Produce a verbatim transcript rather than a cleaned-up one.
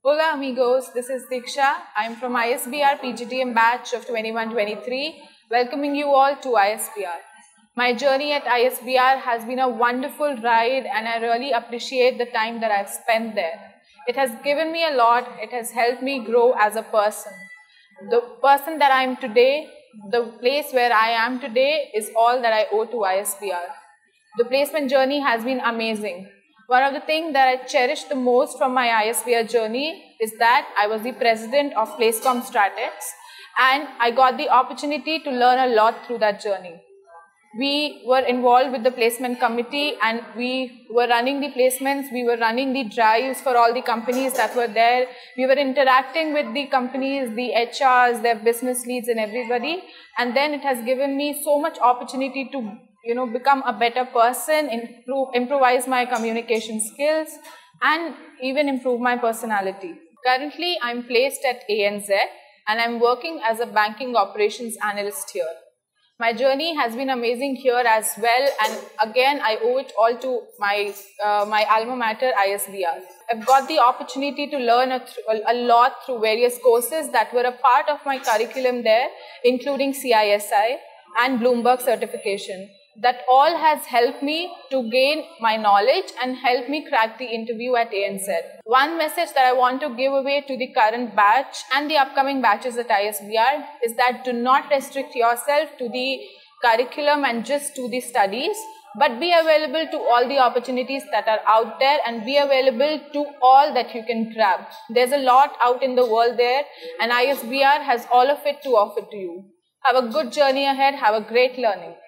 Hola amigos, this is Diksha. I'm from I S B R P G T M batch of twenty-one twenty-three, welcoming you all to I S B R. My journey at I S B R has been a wonderful ride and I really appreciate the time that I've spent there. It has given me a lot, it has helped me grow as a person. The person that I am today, the place where I am today is all that I owe to I S B R. The placement journey has been amazing. One of the things that I cherish the most from my I S B R journey is that I was the president of Placecom Stratex and I got the opportunity to learn a lot through that journey. We were involved with the placement committee and we were running the placements, we were running the drives for all the companies that were there. We were interacting with the companies, the H Rs, their business leads and everybody. And then it has given me so much opportunity to you know, become a better person, improve, improvise my communication skills, and even improve my personality. Currently, I'm placed at A N Z and I'm working as a banking operations analyst here. My journey has been amazing here as well, and again, I owe it all to my, uh, my alma mater, I S B R. I've got the opportunity to learn a, a lot through various courses that were a part of my curriculum there, including C I S I and Bloomberg certification. That all has helped me to gain my knowledge and help me crack the interview at A N Z. One message that I want to give away to the current batch and the upcoming batches at I S B R is that do not restrict yourself to the curriculum and just to the studies, but be available to all the opportunities that are out there and be available to all that you can grab. There's a lot out in the world there and I S B R has all of it to offer to you. Have a good journey ahead. Have a great learning.